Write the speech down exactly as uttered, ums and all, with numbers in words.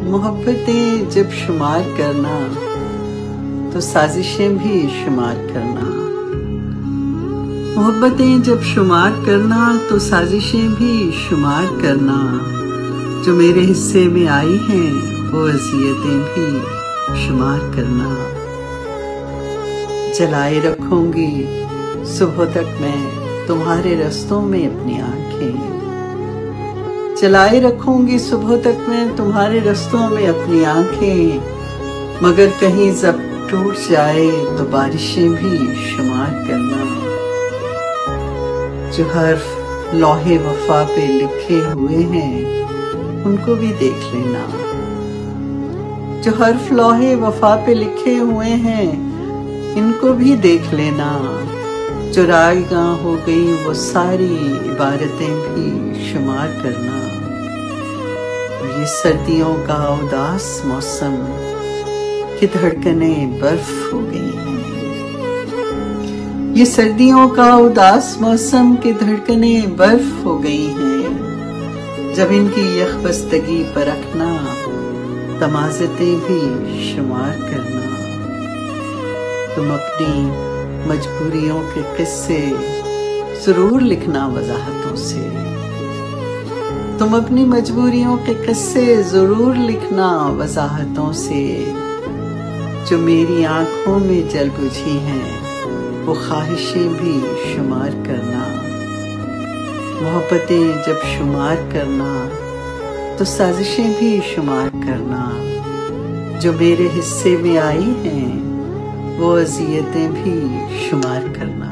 मोहब्बतें जब शुमार करना तो साजिशें भी शुमार करना। मोहब्बतें जब शुमार करना तो साजिशें भी शुमार करना। जो मेरे हिस्से में आई हैं वो अज़ियतें भी शुमार करना। जलाए रखूंगी सुबह तक मैं तुम्हारे रस्तों में अपनी आंखें। जलाए रखूंगी सुबह तक मैं तुम्हारे रस्तों में अपनी आंखें। मगर कहीं जब टूट जाए तो बारिशें भी शुमार करना। जो हर्फ लौहे वफा पे लिखे हुए हैं उनको भी देख लेना। जो हर्फ लौहे वफा पे लिखे हुए हैं इनको भी देख लेना। जो रायगा हो गई वो सारी इबारतें भी शुमार करना। ये सर्दियों का उदास मौसम की धड़कनें बर्फ हो गई हैं। ये सर्दियों का उदास मौसम की धड़कनें बर्फ हो गई हैं। जब इनकी यखबस्तगी परखना तमाज़तें भी शुमार करना। तुम अपनी मजबूरियों के किस्से जरूर लिखना वजाहतों से। तुम अपनी मजबूरियों के किस्से जरूर लिखना वजाहतों से। जो मेरी आंखों में जल बुझी हैं वो ख्वाहिशें भी शुमार करना। मोहब्बतें जब शुमार करना तो साजिशें भी शुमार करना। जो मेरे हिस्से में आई हैं वो अज़ियतें भी शुमार करना।